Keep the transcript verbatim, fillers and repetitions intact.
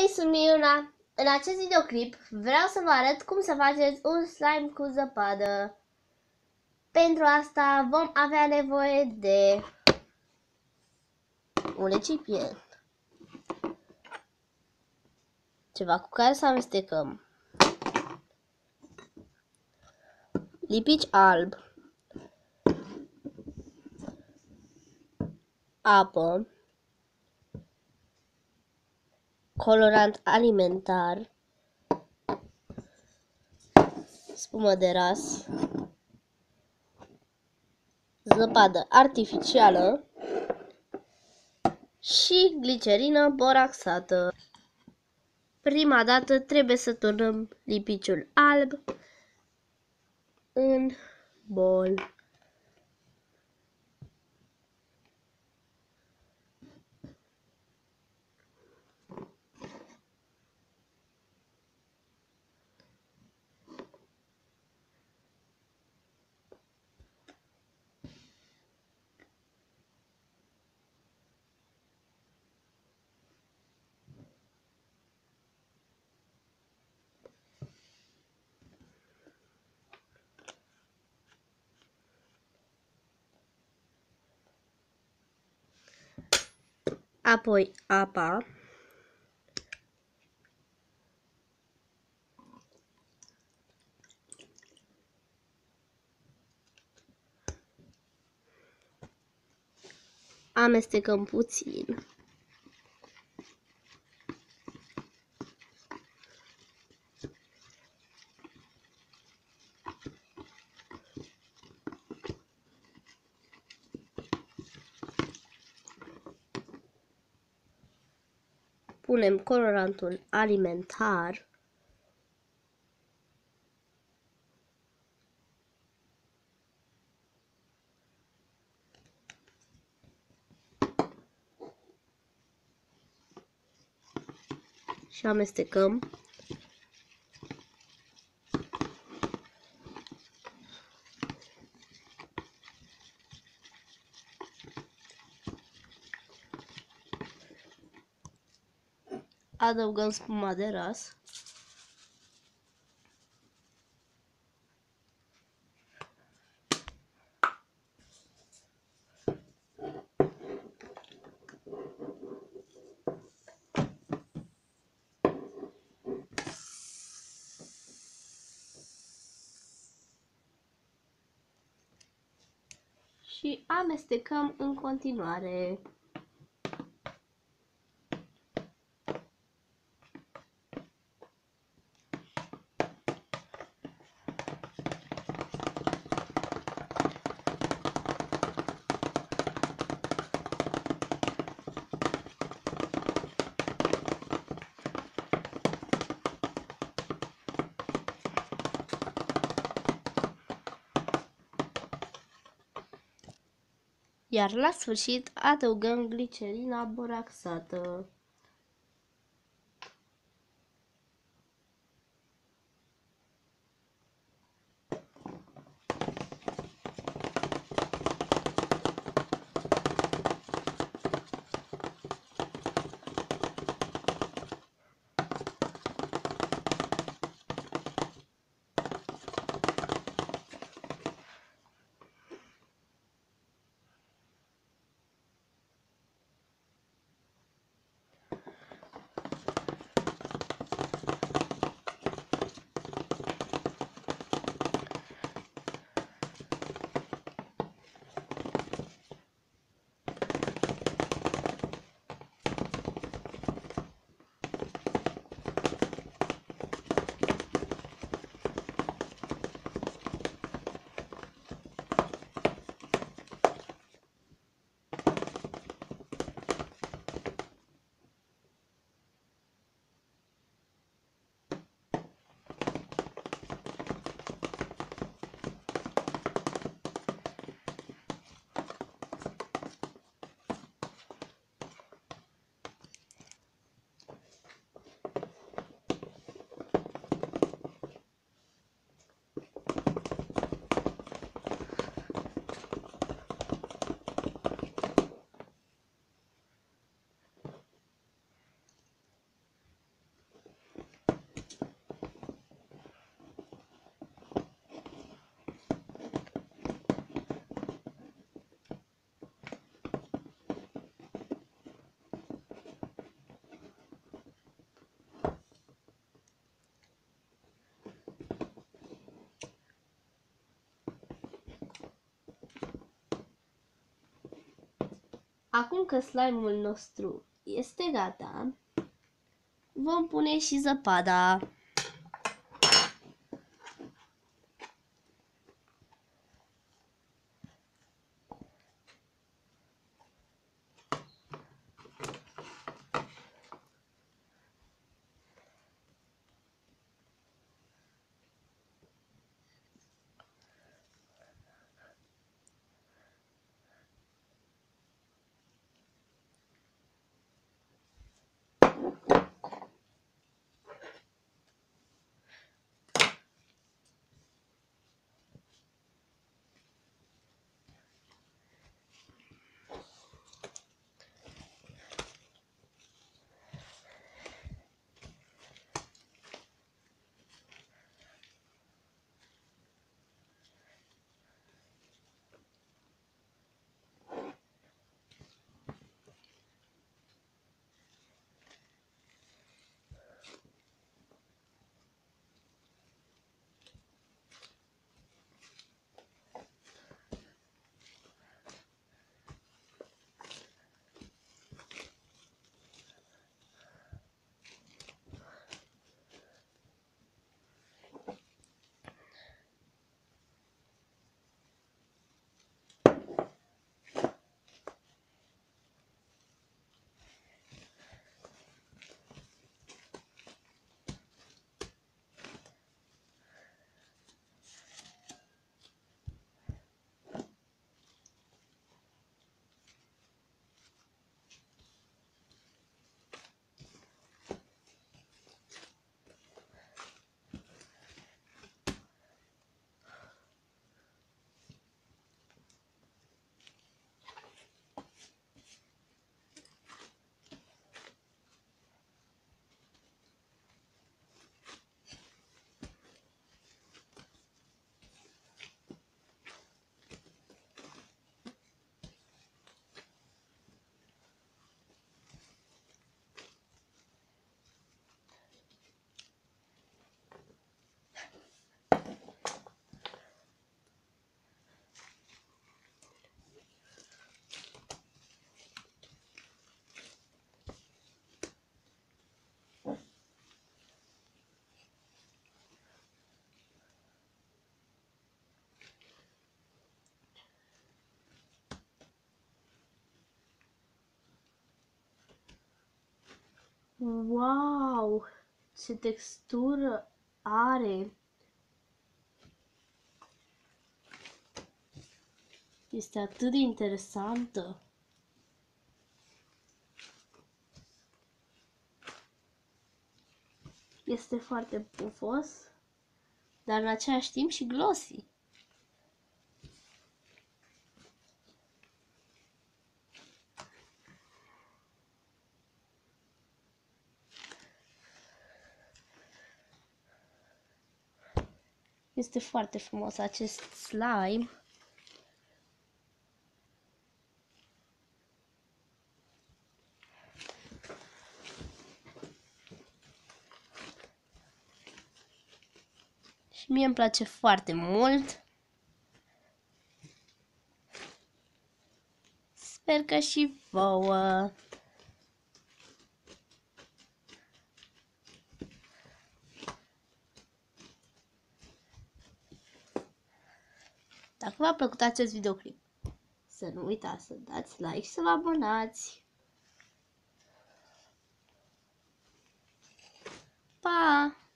Hei, sunt Miruna! În acest videoclip vreau să vă arăt cum să faceți un slime cu zăpadă. Pentru asta vom avea nevoie de un recipient, ceva cu care să amestecăm, lipici alb, apă, colorant alimentar, spumă de ras, zăpadă artificială și glicerină boraxată. Prima dată trebuie să turnăm lipiciul alb în bol. Apoi apa, amestecăm puțin. Punem colorantul alimentar. Și amestecăm. Adăugăm spuma de ras. Și amestecăm în continuare. Iar la sfârșit adăugăm glicerina boraxată. Acum că slime-ul nostru este gata, vom pune și zăpada. Wow! Ce textură are! Este atât de interesantă! Este foarte pufos, dar în același timp și glossy. Este foarte frumos acest slime. Și mie îmi place foarte mult. Sper că și vouă. Dacă v-a plăcut acest videoclip, să nu uitați să dați like și să vă abonați. Pa!